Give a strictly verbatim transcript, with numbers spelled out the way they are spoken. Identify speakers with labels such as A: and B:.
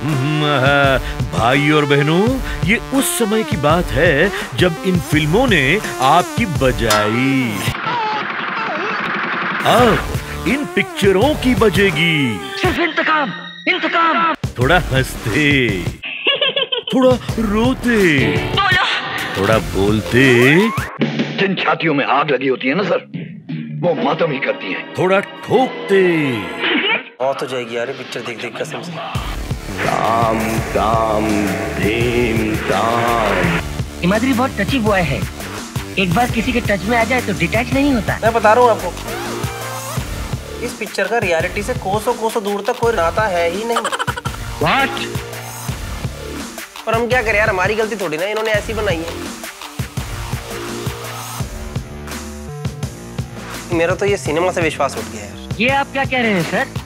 A: भाई और बहनों, ये उस समय की बात है जब इन फिल्मों ने आपकी बजाई। अब इन पिक्चरों की बजेगी सिर्फ इंतकाम, इंतकाम। थोड़ा हंसते, थोड़ा रोते, थोड़ा बोलते।
B: जिन छातियों में आग लगी होती है ना सर, वो मातम ही करती है।
A: थोड़ा ठोकते।
C: बहुत हो जाएगी यार पिक्चर देख देख कसम से।
B: राम दाम धीम दाम।
D: हिमाद्री बहुत टची बॉय है, एक बार किसी के टच में आ जाए तो डिटैच नहीं होता।
C: मैं बता रहा हूँ आपको, इस पिक्चर का रियलिटी से कोसों कोसों दूर तक कोई नाता है ही नहीं।
D: What?
C: पर हम क्या करें यार, हमारी गलती थोड़ी ना, इन्होंने ऐसी बनाई है। मेरा तो ये सिनेमा से विश्वास उठ गया यार।
D: ये आप क्या कह रहे हैं सर?